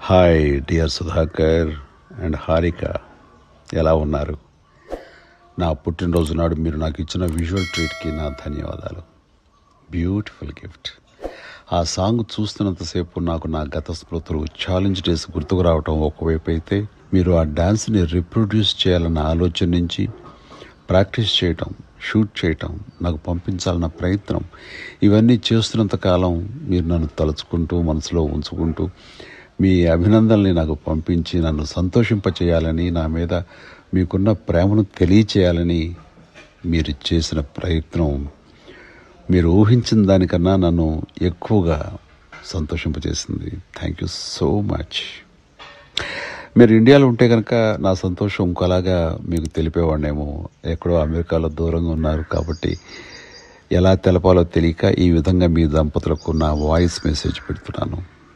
Hi dear Sudhakar and Harika, ఎలా ఉన్నారు? నా పుట్టినరోజు నాడు మీరు నాకు ఇచ్చిన విజువల్ ట్రీట్కి నా ధన్యవాదాలు. Beautiful gift. ఆ సాంగ్ చూస్తున్నంతసేపు నాకు నా గత స్మృతులు, ఛాలెంజ్ డేస్ గుర్తుకు రావటం ఒకవైపు అయితే, మీరు ఆ డ్యాన్స్ని రిప్రొడ్యూస్ చేయాలన్న ఆలోచన నుంచి ప్రాక్టీస్ చేయటం, షూట్ చేయటం, నాకు పంపించాలన్న ప్రయత్నం, ఇవన్నీ చేస్తున్నంతకాలం మీరు నన్ను తలుచుకుంటూ, మనసులో ఉంచుకుంటూ, మీ అభినందనల్ని నాకు పంపించి నన్ను సంతోషింపచేయాలని, నా మీద మీకున్న ప్రేమను తెలియచేయాలని మీరు చేసిన ప్రయత్నం మీరు ఊహించిన దానికన్నా నన్ను ఎక్కువగా సంతోషింపజేసింది. Thank you so much. మీరు ఇండియాలో ఉంటే కనుక నా సంతోషం ఇంకోలాగా మీకు తెలిపేవాడినేమో. ఎక్కడో అమెరికాలో దూరంగా ఉన్నారు కాబట్టి ఎలా తెలపాలో తెలియక ఈ విధంగా మీ దంపతులకు నా వాయిస్ మెసేజ్ పెడుతున్నాను.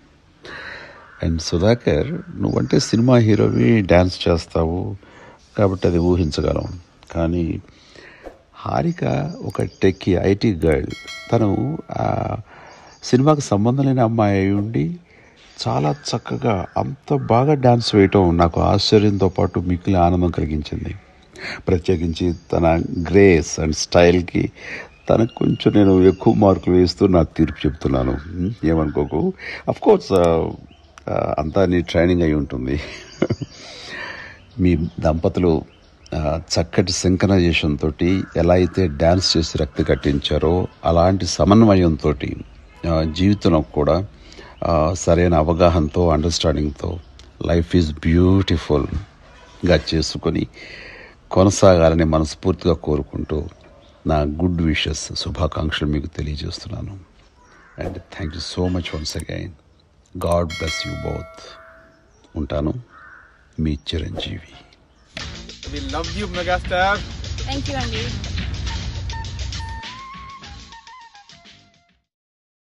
అండ్ సుధాకర్, నువ్వంటే సినిమా హీరోవి, డ్యాన్స్ చేస్తావు కాబట్టి అది ఊహించగలం. కానీ హారిక ఒక టెక్కీ ఐటీ గర్ల్. తను సినిమాకి సంబంధం లేని అమ్మాయి అయి ఉండి చాలా చక్కగా అంత బాగా డ్యాన్స్ వేయటం నాకు ఆశ్చర్యంతో పాటు మిగిలిన ఆనందం కలిగించింది. ప్రత్యేకించి తన గ్రేస్ అండ్ స్టైల్కి తనకు కొంచెం నేను ఎక్కువ మార్కులు వేస్తూ నా తీర్పు చెప్తున్నాను. ఏమనుకోకు. అఫ్కోర్స్ అంతా నీ ట్రైనింగ్ అయి ఉంటుంది. మీ దంపతులు చక్కటి సింక్రనైజేషన్ తోటి ఎలా అయితే డ్యాన్స్ చేసి రక్తి కట్టించారో అలాంటి సమన్వయంతో జీవితంలో కూడా సరైన అవగాహనతో, అండర్స్టాండింగ్తో లైఫ్ ఈజ్ బ్యూటిఫుల్గా చేసుకొని కొనసాగాలని మనస్ఫూర్తిగా కోరుకుంటూ నా గుడ్ విషెస్, శుభాకాంక్షలు మీకు తెలియజేస్తున్నాను. And thank you so much once again. God bless you both. ఉంటాను, మీ Chiranjeevi. We love you, Megastar. Thank you, Andy.